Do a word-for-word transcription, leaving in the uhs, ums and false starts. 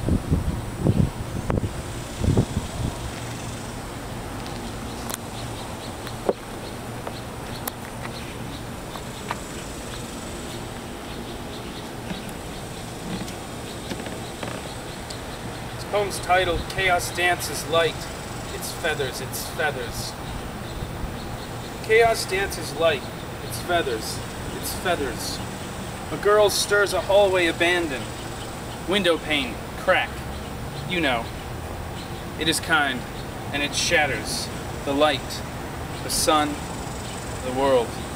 This poem's titled Chaos Dances Light. Its feathers, its feathers. Chaos dances light, its feathers, its feathers. A girl stirs a hallway abandoned. Window pane, crack. You know. It is kind, and it shatters. The light, the sun, the world.